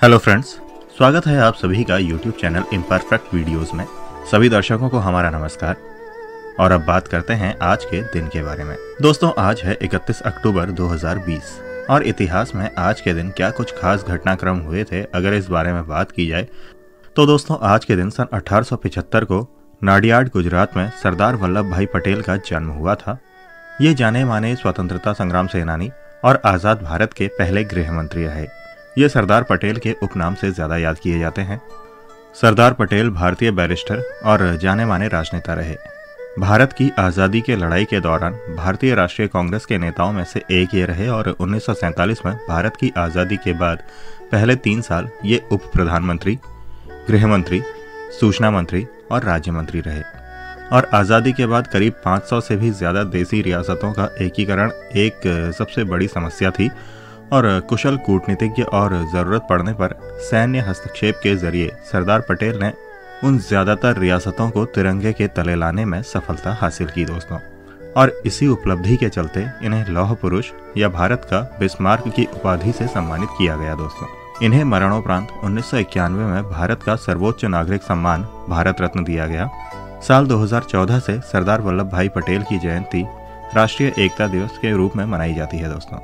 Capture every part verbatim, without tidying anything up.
Hello friends, स्वागत है आप सभी का यूट्यूब चैनल इम्परफेक्ट वीडियोस में। सभी दर्शकों को हमारा नमस्कार। और अब बात करते हैं आज के दिन के बारे में। दोस्तों, आज है इकतीस अक्टूबर दो हज़ार बीस और इतिहास में आज के दिन क्या कुछ खास घटनाक्रम हुए थे, अगर इस बारे में बात की जाए तो दोस्तों आज के दिन सन अठारह सौ पचहत्तर को नाडियाड गुजरात में सरदार वल्लभ भाई पटेल का जन्म हुआ था। ये जाने माने स्वतंत्रता संग्राम सेनानी और आज़ाद भारत के पहले गृह मंत्री रहे। ये सरदार पटेल के उपनाम से ज्यादा याद किए जाते हैं। सरदार पटेल भारतीय बैरिस्टर और जाने माने राजनेता रहे। भारत की आज़ादी के लड़ाई के दौरान भारतीय राष्ट्रीय कांग्रेस के नेताओं में से एक ये रहे और उन्नीस सौ सैंतालीस में भारत की आज़ादी के बाद पहले तीन साल ये उप प्रधानमंत्री, गृह मंत्री, सूचना मंत्री और राज्य मंत्री रहे। और आज़ादी के बाद करीब पाँच सौ से भी ज़्यादा देसी रियासतों का एकीकरण एक सबसे बड़ी समस्या थी और कुशल कूटनीतिज्ञ और ज़रूरत पड़ने पर सैन्य हस्तक्षेप के जरिए सरदार पटेल ने उन ज़्यादातर रियासतों को तिरंगे के तले लाने में सफलता हासिल की दोस्तों। और इसी उपलब्धि के चलते इन्हें लौह पुरुष या भारत का बिस्मार्क की उपाधि से सम्मानित किया गया दोस्तों। इन्हें मरणोपरांत उन्नीस सौ इक्यानवे में भारत का सर्वोच्च नागरिक सम्मान भारत रत्न दिया गया। साल दो हज़ार चौदह से सरदार वल्लभ भाई पटेल की जयंती राष्ट्रीय एकता दिवस के रूप में मनाई जाती है दोस्तों।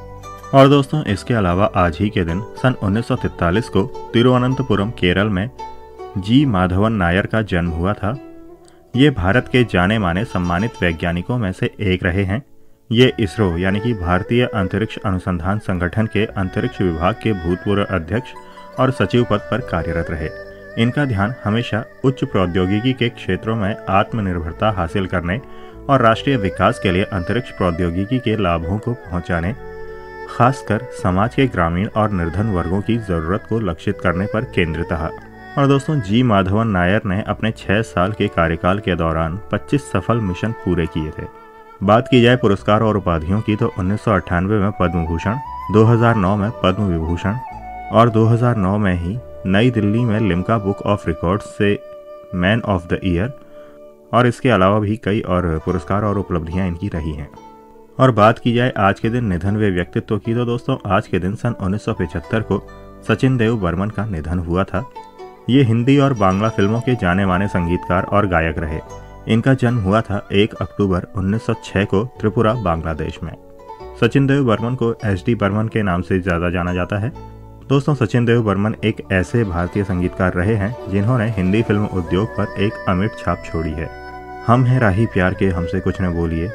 और दोस्तों इसके अलावा आज ही के दिन सन उन्नीस सौ तैंतालीस को तिरुवनंतपुरम केरल में जी माधवन नायर का जन्म हुआ था। ये भारत के जाने माने सम्मानित वैज्ञानिकों में से एक रहे हैं। ये इसरो यानी कि भारतीय अंतरिक्ष अनुसंधान संगठन के अंतरिक्ष विभाग के भूतपूर्व अध्यक्ष और सचिव पद पर कार्यरत रहे। इनका ध्यान हमेशा उच्च प्रौद्योगिकी के क्षेत्रों में आत्मनिर्भरता हासिल करने और राष्ट्रीय विकास के लिए अंतरिक्ष प्रौद्योगिकी के लाभों को पहुंचाने, खासकर समाज के ग्रामीण और निर्धन वर्गों की जरूरत को लक्षित करने पर केंद्रित रहा। और दोस्तों जी माधवन नायर ने अपने छह साल के कार्यकाल के दौरान पच्चीस सफल मिशन पूरे किए थे। बात की जाए पुरस्कार और उपाधियों की तो उन्नीस सौ अट्ठानवे में पद्म भूषण, दो हज़ार नौ में पद्म विभूषण और दो हज़ार नौ में ही नई दिल्ली में लिम्का बुक ऑफ रिकॉर्ड्स से मैन ऑफ द ईयर और इसके अलावा भी कई और पुरस्कार और उपलब्धियां इनकी रही हैं। और बात की जाए आज के दिन निधन वे व्यक्तित्व की तो दोस्तों आज के दिन सन उन्नीस सौ पचहत्तर को सचिन देव बर्मन का निधन हुआ था। ये हिंदी और बांग्ला फिल्मों के जाने माने संगीतकार और गायक रहे। इनका जन्म हुआ था एक अक्टूबर उन्नीस सौ छह को त्रिपुरा, बांग्लादेश में। सचिन देव बर्मन को एच डी बर्मन के नाम से ज़्यादा जाना जाता है। दोस्तों सचिन देव बर्मन एक ऐसे भारतीय संगीतकार रहे हैं जिन्होंने हिंदी फिल्म उद्योग पर एक अमिट छाप छोड़ी है। हम हैं राही प्यार के, हमसे कुछ न बोलिए,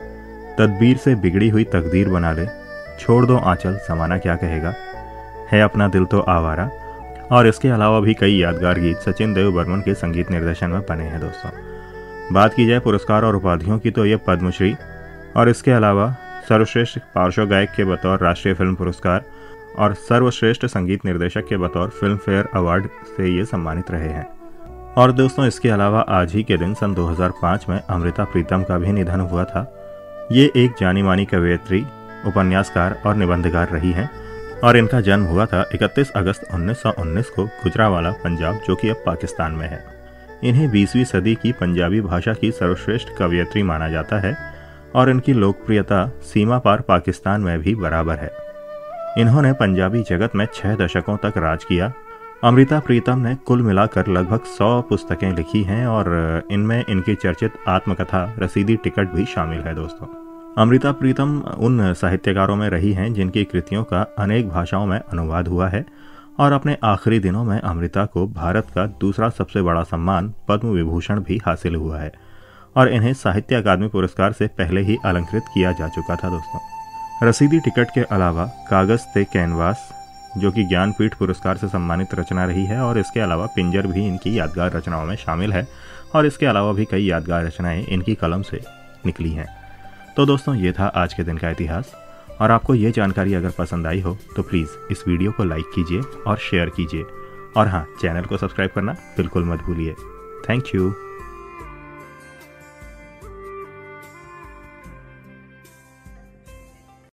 तदबीर से बिगड़ी हुई तकदीर बना ले, छोड़ दो आंचल, समाना क्या कहेगा, है अपना दिल तो आवारा और इसके अलावा भी कई यादगार गीत सचिन देव बर्मन के संगीत निर्देशन में बने हैं दोस्तों। बात की जाए पुरस्कार और उपाधियों की तो ये पद्मश्री और इसके अलावा सर्वश्रेष्ठ पार्श्व गायक के बतौर राष्ट्रीय फिल्म पुरस्कार और सर्वश्रेष्ठ संगीत निर्देशक के बतौर फिल्म फेयर अवार्ड से ये सम्मानित रहे हैं। और दोस्तों इसके अलावा आज ही के दिन सन दो हज़ार पाँच में अमृता प्रीतम का भी निधन हुआ था। ये एक जानी मानी कवयित्री, उपन्यासकार और निबंधकार रही हैं और इनका जन्म हुआ था इकतीस अगस्त उन्नीस सौ उन्नीस को गुजरावाला, पंजाब, जो कि अब पाकिस्तान में है। इन्हें बीसवीं सदी की पंजाबी भाषा की सर्वश्रेष्ठ कवयित्री माना जाता है और इनकी लोकप्रियता सीमा पार पाकिस्तान में भी बराबर है। इन्होंने पंजाबी जगत में छह दशकों तक राज किया। अमृता प्रीतम ने कुल मिलाकर लगभग सौ पुस्तकें लिखी हैं और इनमें इनकी चर्चित आत्मकथा रसीदी टिकट भी शामिल है दोस्तों। अमृता प्रीतम उन साहित्यकारों में रही हैं जिनकी कृतियों का अनेक भाषाओं में अनुवाद हुआ है और अपने आखिरी दिनों में अमृता को भारत का दूसरा सबसे बड़ा सम्मान पद्म विभूषण भी हासिल हुआ है और इन्हें साहित्य अकादमी पुरस्कार से पहले ही अलंकृत किया जा चुका था दोस्तों। रसीदी टिकट के अलावा कागज ते कैनवास, जो कि ज्ञानपीठ पुरस्कार से सम्मानित रचना रही है और इसके अलावा पिंजर भी इनकी यादगार रचनाओं में शामिल है और इसके अलावा भी कई यादगार रचनाएं इनकी कलम से निकली हैं। तो दोस्तों ये था आज के दिन का इतिहास और आपको ये जानकारी अगर पसंद आई हो तो प्लीज़ इस वीडियो को लाइक कीजिए और शेयर कीजिए और हाँ, चैनल को सब्सक्राइब करना बिल्कुल मत भूलिए। Thank you.